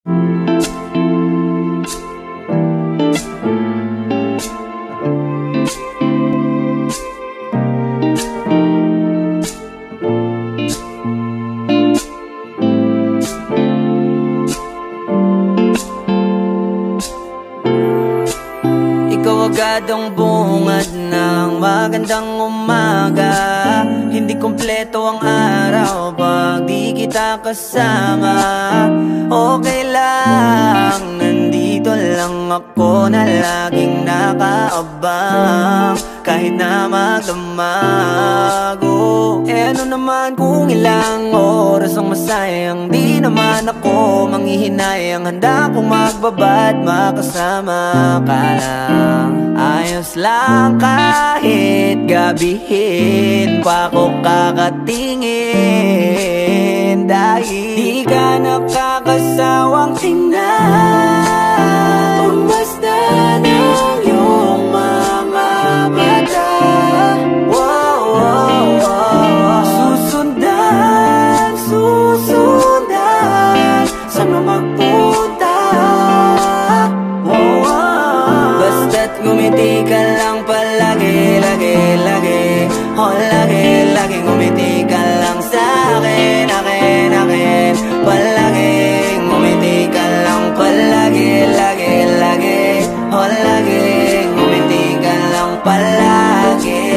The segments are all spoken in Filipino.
Ikaw agad ang bungad ng magandang umaga. Hindi kumpleto ang araw pag di kita kasama. Okay lang, nandito lang ako na laging nakaabang kahit na magdamago. Ano naman kung ilang oras ang masayang, di naman ako manghihinayang. Handa kong magbabad, makasama ka lang. Ayos lang kahit gabihin pa ko kakatingin, dahil di ka nakakasawang tingnan. Basta ng iyong mga mata, wow, wow, wow. Susundan, susundan, saan mo magpunta, wow, wow. Basta't ngumiti ka lang palagi, lagi, lagi. Oh, lagi, lagi ngumiti ka lang sa'kin, akin, akin. Palagi, ngumiti ka lang palagi, lagi, lagi. Oh, lagi, ngumiti ka lang palagi,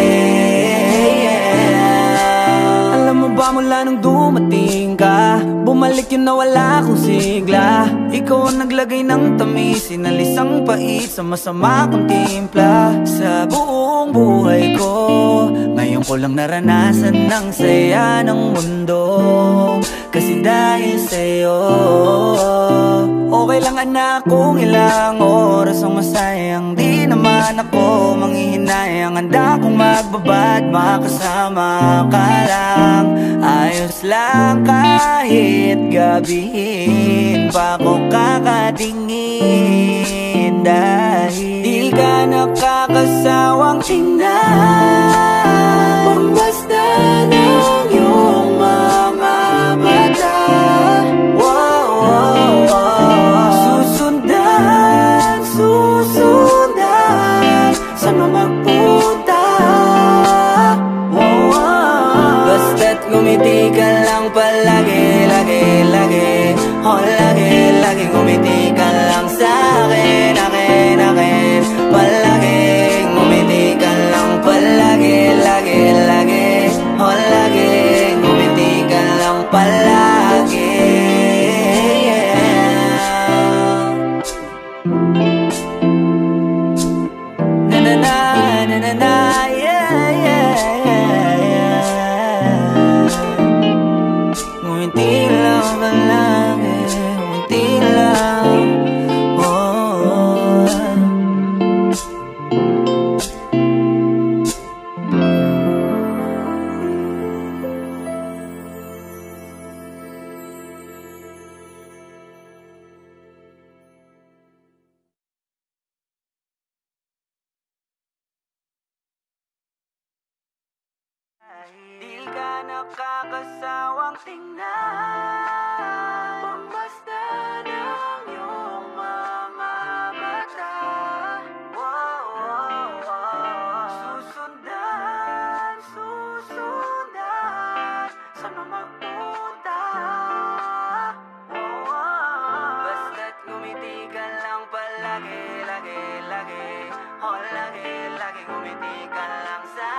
yeah. Alam mo ba mula nung dumating ka, bumalik yun na wala akong sigla. Ikaw ang naglagay ng tamis, sinalis ang pait sa masama kong timpla. Sa buong buhay ko, ngayon ko lang naranasan ng saya ng mundo, kasi dahil sa'yo. Okay lang anak kung ilang oras ang masayang, di naman ako manghihinayang. Handa kong magbabad, makasama ka lang. Ayos lang kahit gabihin pa ko kakatingin, dahil di ka nakakasawang tingnan. Basta ng iyong mga mata, wow, wow, wow. Susundan, susundan, saan mo magpunta, wow, wow. Basta't ngumiti ka lang palagi, lagi, lagi. Oh, lagi, lagi ngumiti ka lang sa'kin, akin, akin. Palagi, ngumiti ka lang palagi, lagi, lagi. Oh, lagi, ngumiti ka lang palagi, yeah. Na na na, na na na, yeah, yeah, yeah, yeah. Ngumiti lang palagi, ngumiti lang, oh. Di ka nakakasawang tingnan. Basta ng iyong mga mata, wow, wow, wow. Susundan, susundan, saan mo magpunta, wow, wow. Basta't ngumiti ka lang palagi, lagi, lagi. Oh, lagi, lagi ngumiti ka lang sa